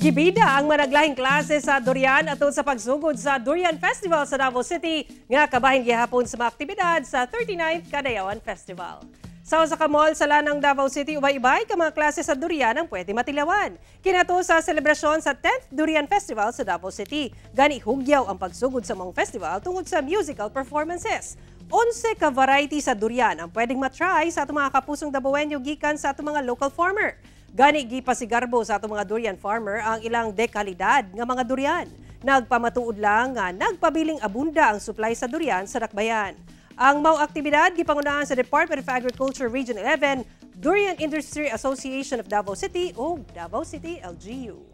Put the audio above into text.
Gibida ang managlahing klase sa durian atol sa pagsugod sa Durian Festival sa Davao City nga kabahin gihapon sa mga aktibidad sa 39th Durian Festival. Sa mall sa lanang Davao City, ubay-ibay ka mga klase sa durian ang pwede matilawan. Kinato sa selebrasyon sa 10th Durian Festival sa Davao City, gani hugyaw ang pagsugod sa mga festival tungod sa musical performances. 11 ka variety sa durian ang pwedeng matry sa atong mga kapusong Dabawenyo gikan sa atong mga local farmer. Gani gipasigarbo sa atong mga durian farmer ang ilang dekalidad nga mga durian. Nagpamatuod lang nga nagpabiling abunda ang supply sa durian sa Dakbayan. Ang mao aktibidad gipangunahan sa Department of Agriculture Region 11, Durian Industry Association of Davao City o Davao City LGU.